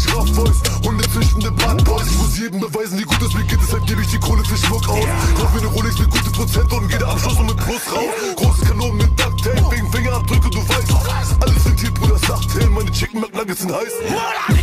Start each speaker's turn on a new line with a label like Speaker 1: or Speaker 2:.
Speaker 1: ich raff Boys, Hunde züchtende Bad Boys. Ich muss jedem beweisen, wie gut es mir geht, deshalb gebe ich die Kohle für Schmuck aus. Kauf mir ne Rolex mit guten Prozent und jeder Abschluss und mit Plus raus. Große Kanonen mit Ducktape, wegen Fingerabdrücke, du weißt. Alles sind hier, Bruder, sagt hin, meine Chicken McNuggets sind heiß.